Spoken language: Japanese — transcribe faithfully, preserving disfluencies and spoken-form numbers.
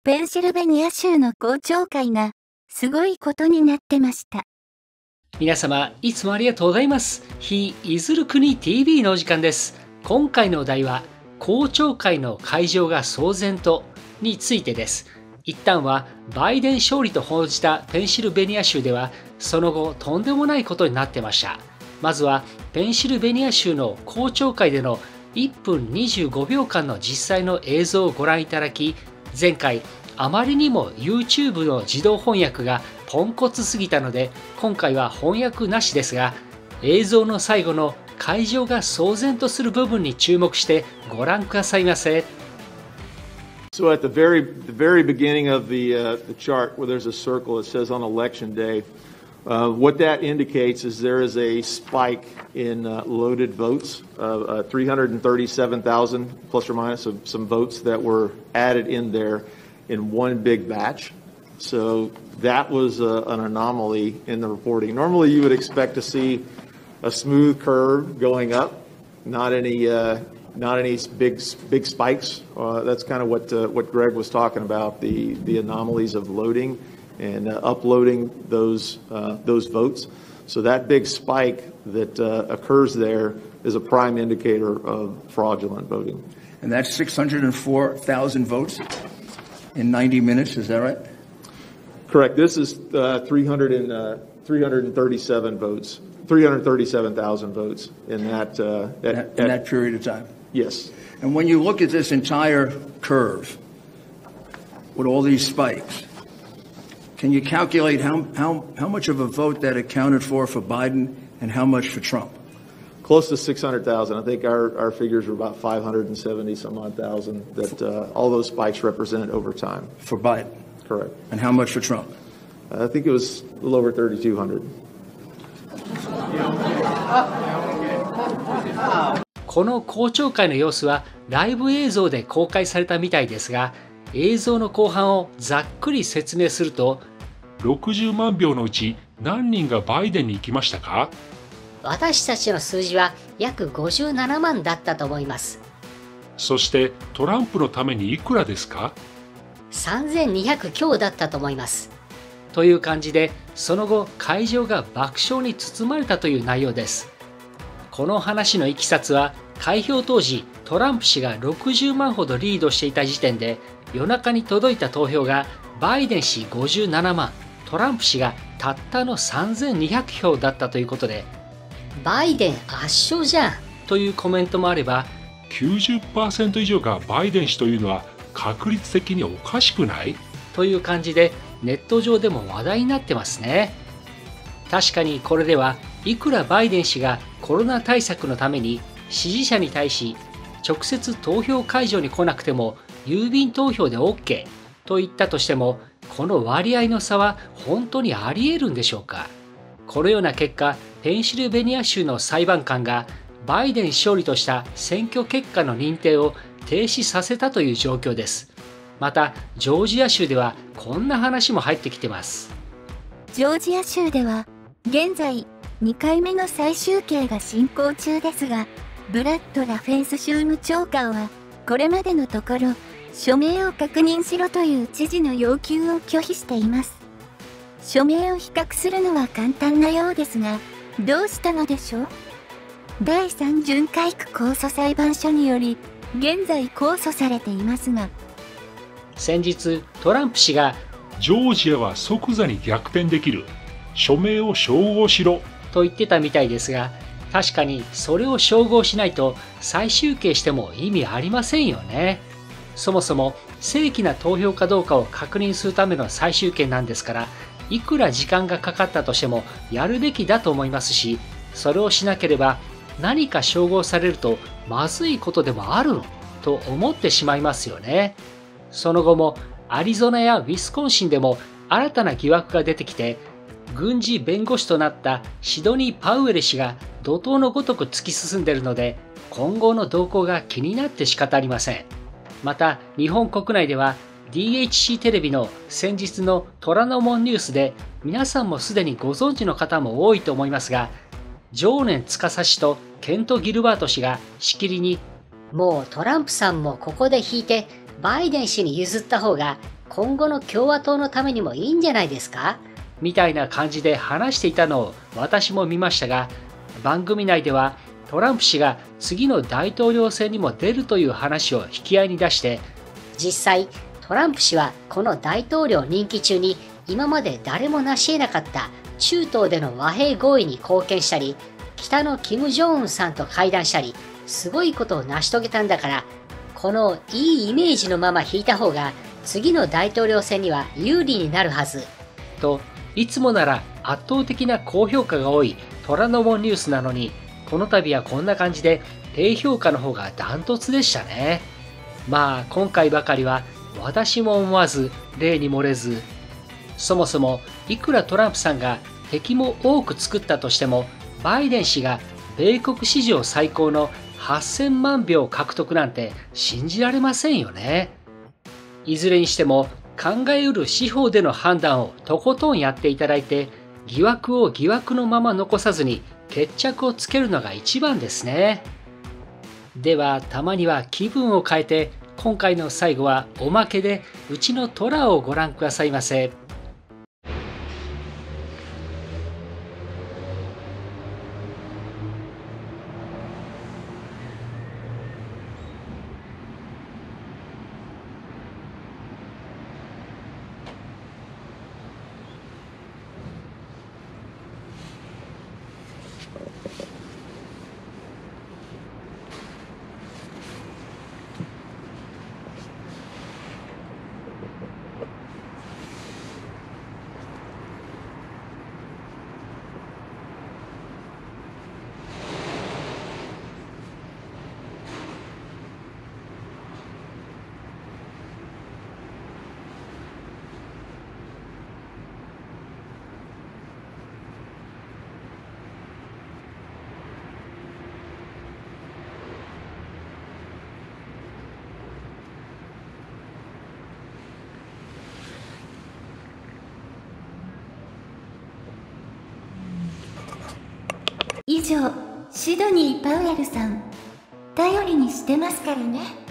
ペンシルベニア州の公聴会がすごいことになってました。 皆様いつもありがとうございます。非いずる国 ティーブイ のお時間です。今回のお題は公聴会の会場が騒然とについてです。一旦はバイデン勝利と報じたペンシルベニア州ではその後とんでもないことになってました。まずはペンシルベニア州の公聴会でのいっぷんにじゅうごびょうかんの実際の映像をご覧いただき、前回あまりにも YouTube の自動翻訳がポンコツすぎたので今回は翻訳なしですが、映像の最後の会場が騒然とする部分に注目してご覧くださいませ。 So at the very the very beginning of the uh, the chart where there's a circle, it says on election day. Uh, what that indicates is there is a spike in uh, loaded votes, uh, uh, three hundred thirty-seven thousand plus or minus some, some votes that were added in there in one big batch. So that was uh, an anomaly in the reporting. Normally you would expect to see a smooth curve going up, not any uh, not any big big spikes. Uh, that's kind of what uh, what Greg was talking about, the the anomalies of loading and uh, uploading those uh, those votes. So that big spike that uh, occurs there is a prime indicator of fraudulent voting. And that's six hundred four thousand votes in ninety minutes, is that right? Correct. This is uh, three hundred and, uh, three hundred thirty-seven votes, three hundred thirty-seven thousand votes in that, uh, at, at, in that period of time? Yes. And when you look at this entire curve with all these spikes, can you calculate how, how, how much of a vote that accounted for for Biden and how much for Trump? Close to six hundred thousand. I think our, our figures were about five hundred seventy some odd thousand that uh, all those spikes represented over time. For Biden? Correct. And how much for Trump? Uh, I think it was a little over thirty-two hundred. この公聴会の様子はライブ映像で公開されたみたいですが、映像の後半をざっくり説明すると、 ろくじゅうまんびょうのうち何人がバイデンに行きましたか？ 私たちの数字は約ごじゅうななまんだったと思います。 そしてトランプのためにいくらですか？ さんぜんにひゃくきょうだったと思います。 という感じで、その後会場が爆笑に包まれたという内容です。この話のいきさつは、開票当時トランプ氏がろくじゅうまんほどリードしていた時点で、夜中に届いた投票がバイデン氏ごじゅうななまん、トランプ氏がたったのさんぜんにひゃくひょうだったということで、 バイデン圧勝じゃんというコメントもあれば、 きゅうじゅっパーセント 以上がバイデン氏というのは確率的におかしくない？ という感じでネット上でも話題になってますね。確かにこれではいくらバイデン氏がコロナ対策のために支持者に対し直接投票会場に来なくても郵便投票で OK と言ったとしても、この割合の差は本当にあり得るんでしょうか。このような結果、ペンシルベニア州の裁判官がバイデン勝利とした選挙結果の認定を停止させたという状況です。またジョージア州ではこんな話も入ってきてます。 ジョージア州では現在にかいめの再集計が進行中ですが、ブラッド・ラフェンス州務長官はこれまでのところ署名を確認しろという知事の要求を拒否しています。署名を比較するのは簡単なようですが、どうしたのでしょう。だいさん巡回区控訴裁判所により現在控訴されていますが、 先日トランプ氏がジョージアは即座に逆転できる、署名を照合しろと言ってたみたいですが、確かにそれを照合しないと再集計しても意味ありませんよね。そもそも正規な投票かどうかを確認するための再集計なんですから、いくら時間がかかったとしてもやるべきだと思いますし、それをしなければ何か照合されるとまずいことでもあるのと思ってしまいますよね。その後もアリゾナやウィスコンシンでも新たな疑惑が出てきて、軍事弁護士となったシドニー・パウエル氏が怒涛のごとく突き進んでいるので、今後の動向が気になって仕方ありません。また日本国内では ディーエイチシー テレビの先日の虎ノ門ニュースで、皆さんもすでにご存知の方も多いと思いますが、常年司氏とケント・ギルバート氏がしきりに、 もうトランプさんもここで引いてバイデン氏に譲った方が今後の共和党のためにもいいんじゃないですか？ みたいな感じで話していたのを私も見ましたが、番組内ではトランプ氏が次の大統領選にも出るという話を引き合いに出して、 実際トランプ氏はこの大統領任期中に今まで誰も成し得なかった中東での和平合意に貢献したり、北のキム・ジョンウンさんと会談したり、すごいことを成し遂げたんだから、このいいイメージのまま引いた方が次の大統領選には有利になるはずと、いつもなら圧倒的な高評価が多い虎ノ門ニュースなのに、この度はこんな感じで低評価の方がダントツでしたね。まあ今回ばかりは私も思わず例に漏れず、そもそもいくらトランプさんが敵も多く作ったとしても、バイデン氏が米国史上最高のはっせんまん票獲得なんて信じられませんよね。いずれにしても考えうる司法での判断をとことんやっていただいて、疑惑を疑惑のまま残さずに決着をつけるのが一番ですね。ではたまには気分を変えて、今回の最後はおまけでうちのトラをご覧くださいませ。 以上、シドニー・パウエルさん、頼りにしてますからね。